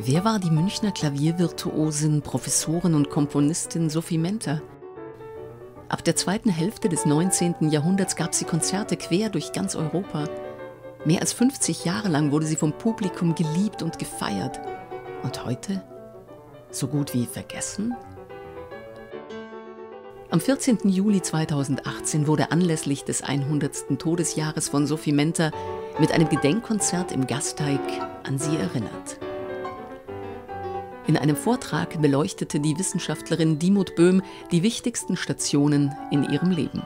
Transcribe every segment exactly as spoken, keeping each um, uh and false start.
Wer war die Münchner Klaviervirtuosin, Professorin und Komponistin Sophie Menter? Ab der zweiten Hälfte des neunzehnten Jahrhunderts gab sie Konzerte quer durch ganz Europa. Mehr als fünfzig Jahre lang wurde sie vom Publikum geliebt und gefeiert. Und heute? So gut wie vergessen? Am vierzehnten Juli zweitausendachtzehn wurde anlässlich des hundertsten Todesjahres von Sophie Menter mit einem Gedenkkonzert im Gasteig an sie erinnert. In einem Vortrag beleuchtete die Wissenschaftlerin Dimut Böhm die wichtigsten Stationen in ihrem Leben.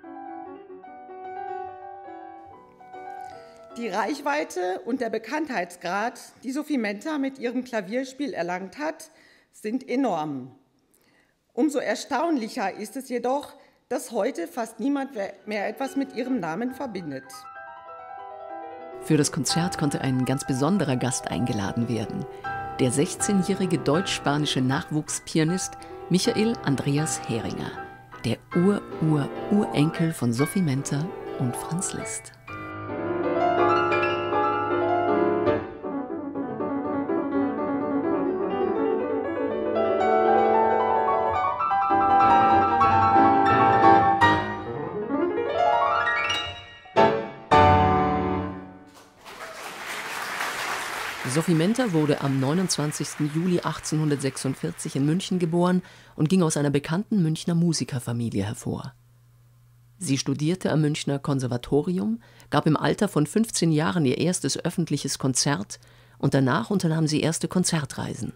Die Reichweite und der Bekanntheitsgrad, die Sophie Menter mit ihrem Klavierspiel erlangt hat, sind enorm. Umso erstaunlicher ist es jedoch, dass heute fast niemand mehr etwas mit ihrem Namen verbindet. Für das Konzert konnte ein ganz besonderer Gast eingeladen werden. Der sechzehnjährige deutsch-spanische Nachwuchspianist Michael Andreas Heringer, der Ur-Ur-Urenkel von Sophie Menter und Franz Liszt. Sophie Menter wurde am neunundzwanzigsten Juli achtzehnhundertsechsundvierzig in München geboren und ging aus einer bekannten Münchner Musikerfamilie hervor. Sie studierte am Münchner Konservatorium, gab im Alter von fünfzehn Jahren ihr erstes öffentliches Konzert und danach unternahm sie erste Konzertreisen.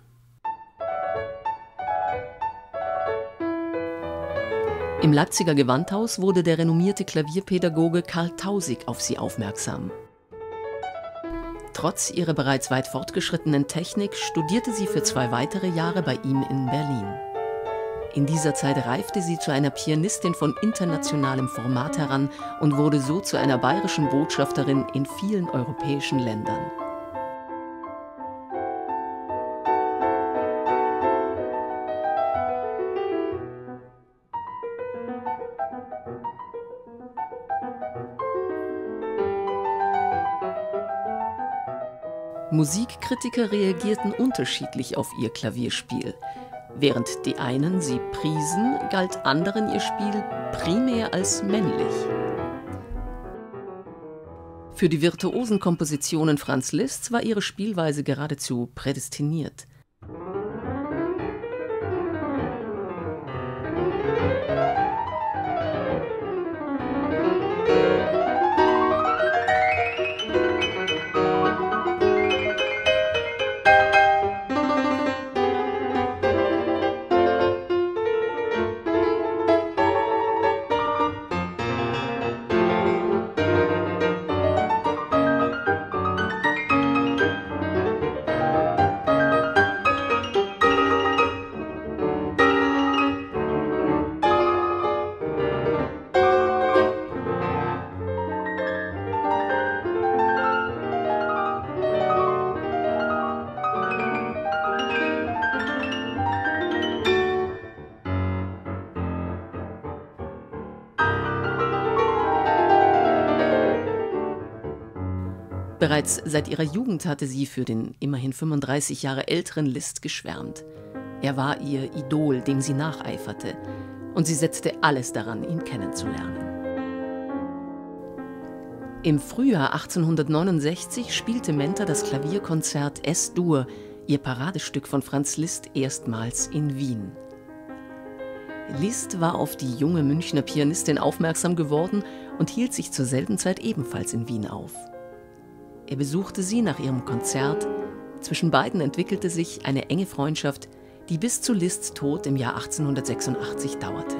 Im Leipziger Gewandhaus wurde der renommierte Klavierpädagoge Karl Tausig auf sie aufmerksam. Trotz ihrer bereits weit fortgeschrittenen Technik studierte sie für zwei weitere Jahre bei ihm in Berlin. In dieser Zeit reifte sie zu einer Pianistin von internationalem Format heran und wurde so zu einer bayerischen Botschafterin in vielen europäischen Ländern. Musikkritiker reagierten unterschiedlich auf ihr Klavierspiel. Während die einen sie priesen, galt anderen ihr Spiel primär als männlich. Für die virtuosen Kompositionen Franz Liszts war ihre Spielweise geradezu prädestiniert. Bereits seit ihrer Jugend hatte sie für den immerhin fünfunddreißig Jahre älteren Liszt geschwärmt. Er war ihr Idol, dem sie nacheiferte, und sie setzte alles daran, ihn kennenzulernen. Im Frühjahr achtzehnhundertneunundsechzig spielte Menter das Klavierkonzert Es-Dur, ihr Paradestück von Franz Liszt, erstmals in Wien. Liszt war auf die junge Münchner Pianistin aufmerksam geworden und hielt sich zur selben Zeit ebenfalls in Wien auf. Er besuchte sie nach ihrem Konzert. Zwischen beiden entwickelte sich eine enge Freundschaft, die bis zu Liszts Tod im Jahr achtzehnhundertsechsundachtzig dauerte.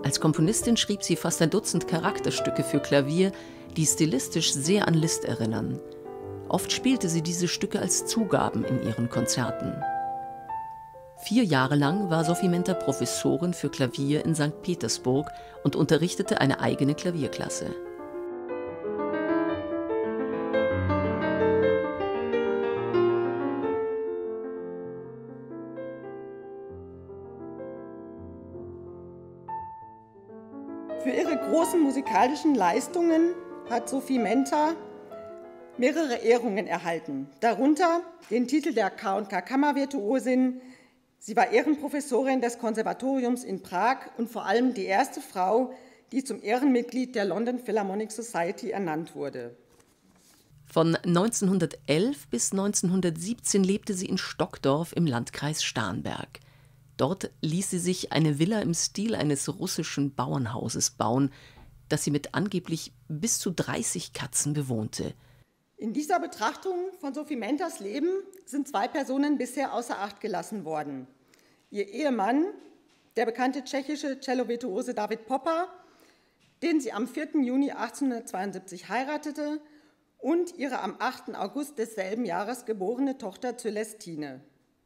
Als Komponistin schrieb sie fast ein Dutzend Charakterstücke für Klavier, die stilistisch sehr an Liszt erinnern. Oft spielte sie diese Stücke als Zugaben in ihren Konzerten. Vier Jahre lang war Sophie Menta Professorin für Klavier in Sankt Petersburg und unterrichtete eine eigene Klavierklasse. Für ihre großen musikalischen Leistungen hat Sophie Menta mehrere Ehrungen erhalten, darunter den Titel der K und K Kammervirtuosin. Sie war Ehrenprofessorin des Konservatoriums in Prag und vor allem die erste Frau, die zum Ehrenmitglied der London Philharmonic Society ernannt wurde. Von neunzehnhundertelf bis neunzehnhundertsiebzehn lebte sie in Stockdorf im Landkreis Starnberg. Dort ließ sie sich eine Villa im Stil eines russischen Bauernhauses bauen, das sie mit angeblich bis zu dreißig Katzen bewohnte. In dieser Betrachtung von Sophie Mentas Leben sind zwei Personen bisher außer Acht gelassen worden. Ihr Ehemann, der bekannte tschechische Cello-Virtuose David Popper, den sie am vierten Juni achtzehnhundertzweiundsiebzig heiratete, und ihre am achten August desselben Jahres geborene Tochter Cölestine.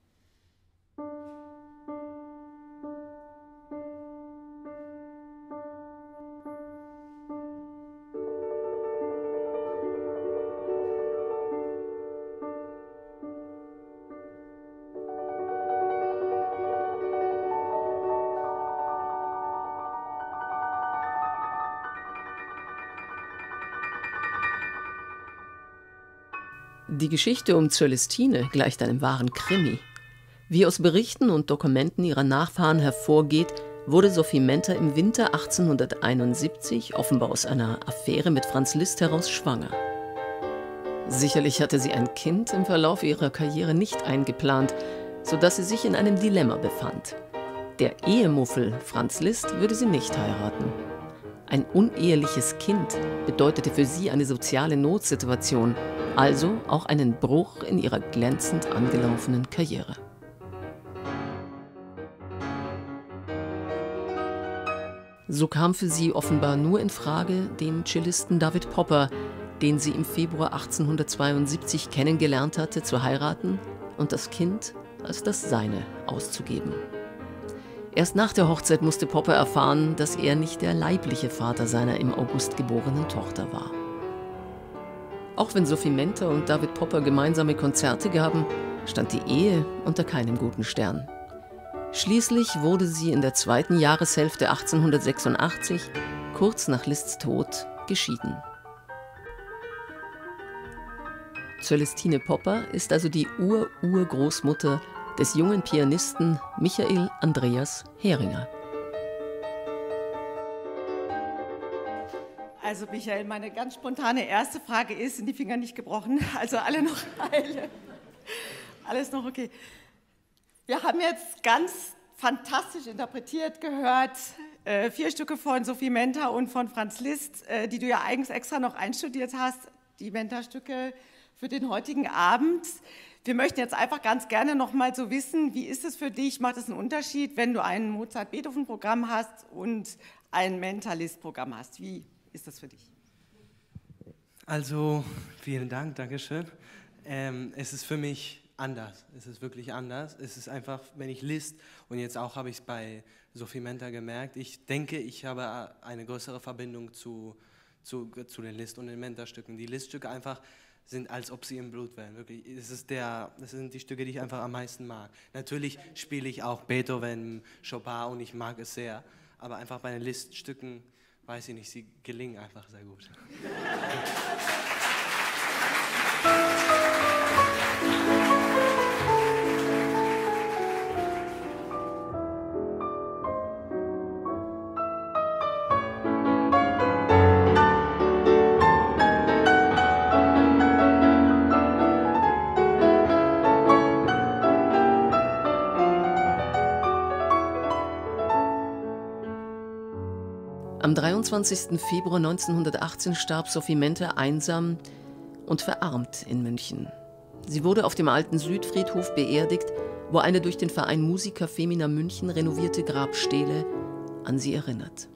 Die Geschichte um Cölestine gleicht einem wahren Krimi. Wie aus Berichten und Dokumenten ihrer Nachfahren hervorgeht, wurde Sophie Menta im Winter achtzehnhunderteinundsiebzig offenbar aus einer Affäre mit Franz Liszt heraus schwanger. Sicherlich hatte sie ein Kind im Verlauf ihrer Karriere nicht eingeplant, sodass sie sich in einem Dilemma befand. Der Ehemuffel Franz Liszt würde sie nicht heiraten. Ein uneheliches Kind bedeutete für sie eine soziale Notsituation, also auch einen Bruch in ihrer glänzend angelaufenen Karriere. So kam für sie offenbar nur in Frage, den Cellisten David Popper, den sie im Februar achtzehnhundertzweiundsiebzig kennengelernt hatte, zu heiraten und das Kind als das seine auszugeben. Erst nach der Hochzeit musste Popper erfahren, dass er nicht der leibliche Vater seiner im August geborenen Tochter war. Auch wenn Sophie Menta und David Popper gemeinsame Konzerte gaben, stand die Ehe unter keinem guten Stern. Schließlich wurde sie in der zweiten Jahreshälfte achtzehnhundertsechsundachtzig, kurz nach Liszts Tod, geschieden. Cölestine Popper ist also die Ur-Urgroßmutter des jungen Pianisten Michael Andreas Heringer. Also Michael, meine ganz spontane erste Frage ist, sind die Finger nicht gebrochen? Also alle noch heile? Alles noch okay? Wir haben jetzt ganz fantastisch interpretiert gehört, äh, vier Stücke von Sophie Menta und von Franz Liszt, äh, die du ja eigens extra noch einstudiert hast, die Menta-Stücke für den heutigen Abend. Wir möchten jetzt einfach ganz gerne noch mal so wissen, wie ist es für dich, macht es einen Unterschied, wenn du ein Mozart-Beethoven-Programm hast und ein Menta-Liszt-Programm hast? Wie ist das für dich? Also, vielen Dank, Dankeschön. Ähm, es ist für mich anders, es ist wirklich anders. Es ist einfach, wenn ich Liszt, und jetzt auch habe ich es bei Sophie Menta gemerkt, ich denke, ich habe eine größere Verbindung zu, zu, zu den Liszt- und den Menta-Stücken. Die Liszt-Stücke einfach sind, als ob sie im Blut wären. Wirklich, es ist der, das sind die Stücke, die ich einfach am meisten mag. Natürlich spiele ich auch Beethoven, Chopin und ich mag es sehr, aber einfach bei den Liszt-Stücken, weiß ich nicht, sie gelingen einfach sehr gut. Am dreiundzwanzigsten Februar neunzehnhundertachtzehn starb Sophie Menta einsam und verarmt in München. Sie wurde auf dem alten Südfriedhof beerdigt, wo eine durch den Verein Musica Femina München renovierte Grabstele an sie erinnert.